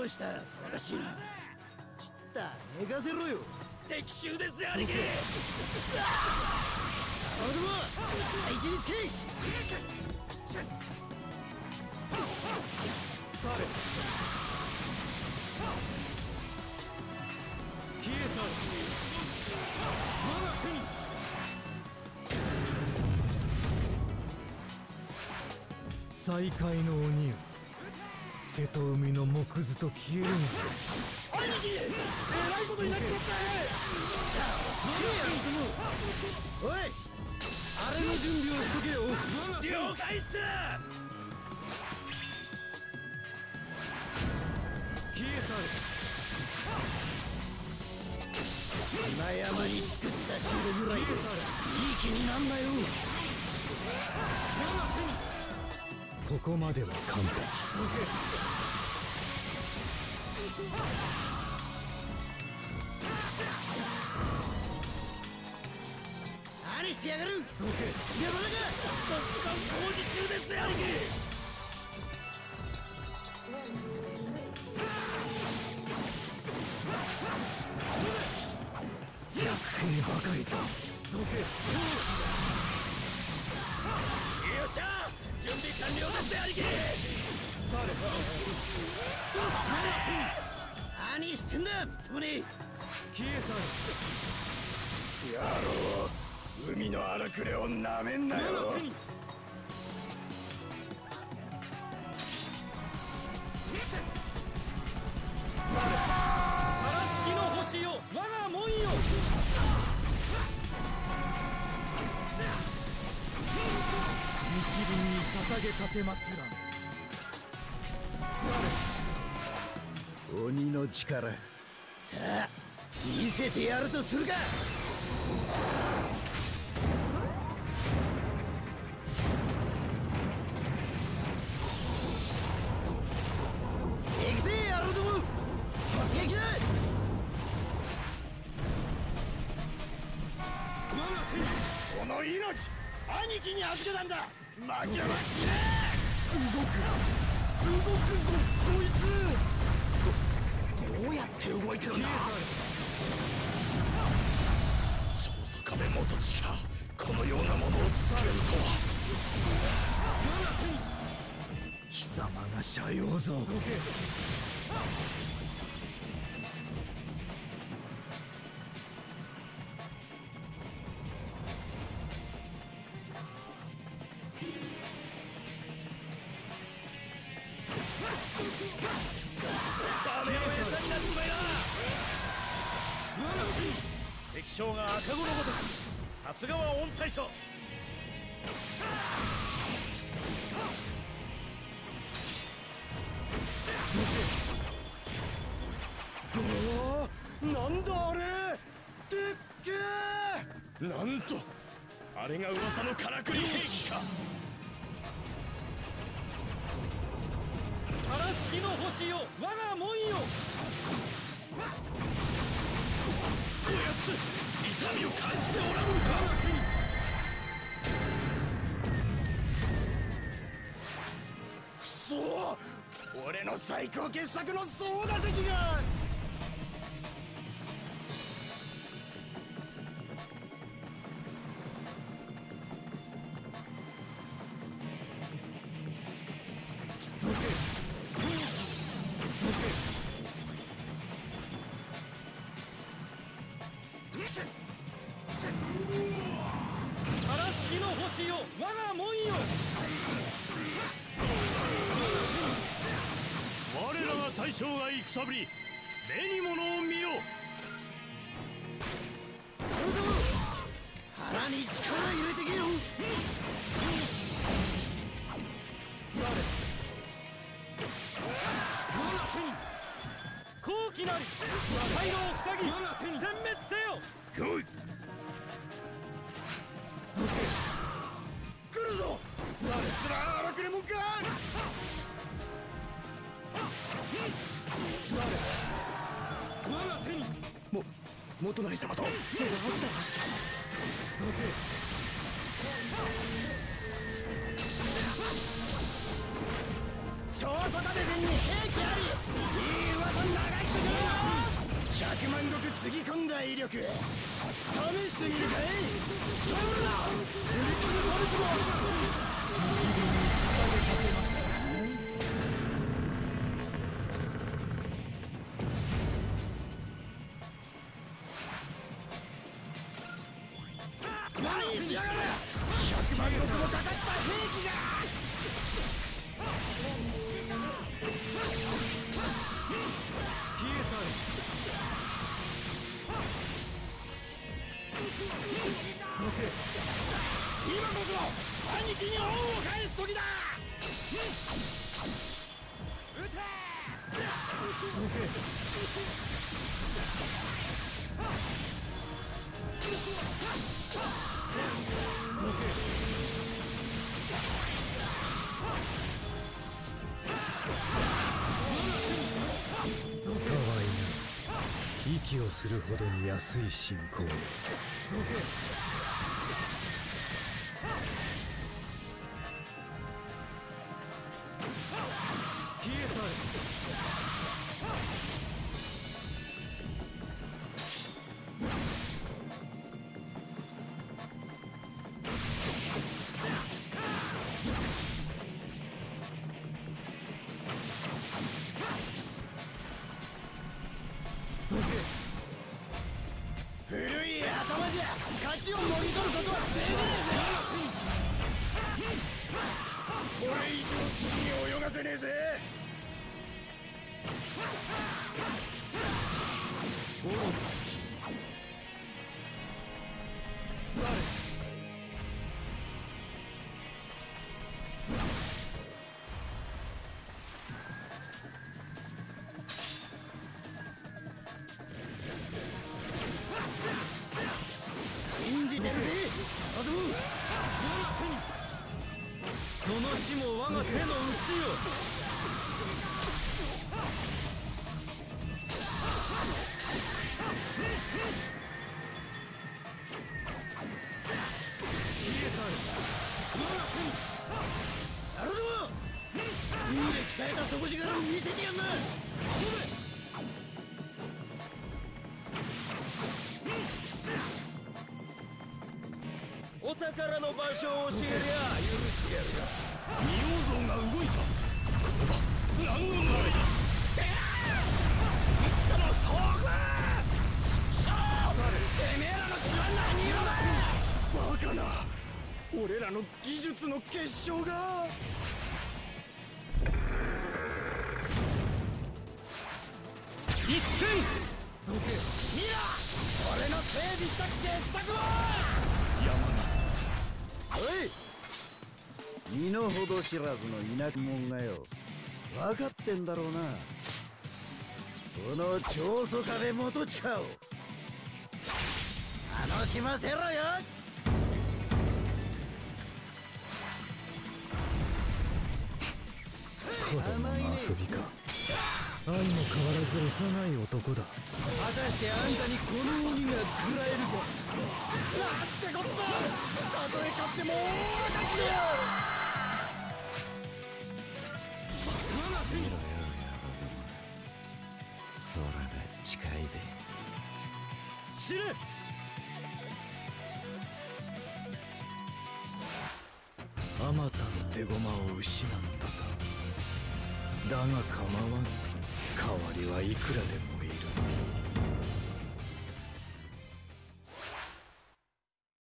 うした騒がしいな。ちった寝かせろよ。 敵襲です兄貴。 あのども配置につけ。 消えた。我が手に再会の鬼よ、瀬戸海の木図と消えるのだ。 兄貴、えらいことになっちゃった。おい、あれの準備をしとけよ。 了解っす。 消え今山に作った城ぐらいでいい気になんなよ。 ここまでは完璧。 何してやがる。山田が突貫工事中です兄貴。 弱兵ばかりぞ。 よっしゃ、準備完了です兄貴。 何してんだともに。 消え野郎、海の荒くれをなめんなよ。 月の星よ、我が門よ。 日輪に捧げたてまつらん。 鬼の力、さあ見せてやるとするか。行くぜ野郎ども、突撃だ。この命兄貴に預けたんだ。負けはしねえ。動くぞこいつ。どうやって動いてるんだ。長宗我部元親、このようなものを作れるとは。 貴様が斜陽ぞ。 サメを餌になっちまいな。敵将が赤子のごとく、さすがは御大将。 なんだあれ、でっけえ。 なんとあれが噂のからくり兵器か。月の星よ、我が門よ。こやつ痛みを感じておらんのか。 くそー、俺の最高傑作の総打石が。 月の星よ、我が門よ。我らが大将が戦ぶり、目に物を見よ。 腹に力入れてけよ。 好機なり回路を塞ぎ殲滅せよ。 よい、来るぞ。あいつら荒くれもんか。 我が手に元成様と目が合った。 超速レベルに兵器あり。いい噂流してくれよ。100万石つぎ込んだ威力試してみるかい。近寄るな。塗りつぶされちまう。一輪に捧げかけます。何しやがる。100万石もかかった兵器が。今こそ兄貴に恩を返す時だ。 息をするほどに安い信仰。 古い頭じゃ勝ちをもぎ取ることはできねえぜ。これ以上次に泳がせねえぜ。信じてるぜ。 その死も我が手の内よ。 なるほど。海で鍛えた底力を見せてやんな。 お宝の場所を教えりゃ許してやるが。 仁王像が動いた。この場何の前だ。 うちとの遭遇。ちくしょう。てめえらの血は何色だ。バカな。俺らの技術の結晶が。 一戦。 見ろ。俺の整備した傑作を。 おい、身の程知らずの田舎者がよ、分かってんだろうな。この長宗我部元親を楽しませろよ。 子供の遊びか。相も変わらず幼い男だ。 果たしてあんたにこの鬼が食らえるか。 なんてこった。たとえ勝っても俺たちだよ。 空が近いぜ。 死ね。あまたの手駒を失ったか。だが構わん。代わりはいくらでも